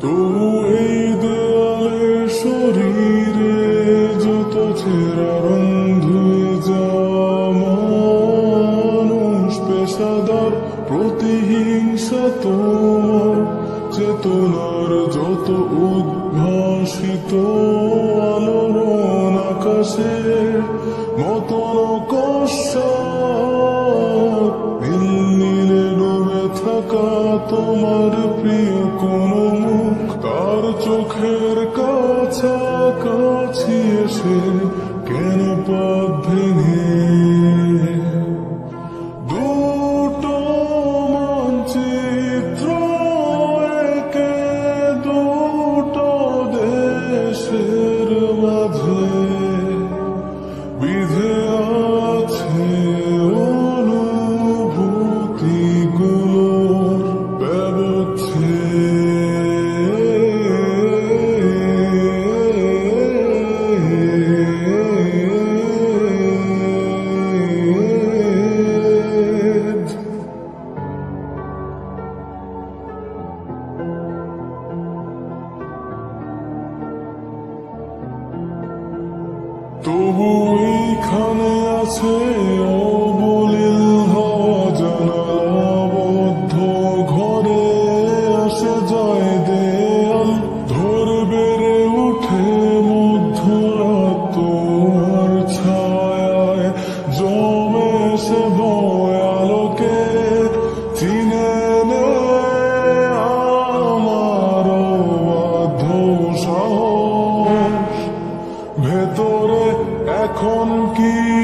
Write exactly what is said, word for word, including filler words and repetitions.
তবু এই দেয়ালে শরীরে যত ছেঁড়া রং ধুয়ে যাওয়া মানুষ পেশাদার প্রতিহিংসা তোমার চেতনার যত উদ্ভাসিত আলোড়ন আকাশের মতন কষার নীল নীলে ডুবে থাকা তোমার প্রিয় কোন মুখ তার চোখের কাছাকাছি এসে কেন পথ ভেঙে দুটো মানচিত্র একে দুটো দেশের মাঝে বিধে আছে অনুভূতিগুলোর ব্যবচ্ছেদ। তবু এইখানে আছে অবলীল হওয়া জানালাবদ্ধ ঘরে আসে যায় দেয়াল ধরে বেড়ে উঠে মধ্যরাত তোমার ছায়ায় জমে সে ভয়ালোকে চিনে নে আমার বাধ্য সাহস ভেতরে এখন কি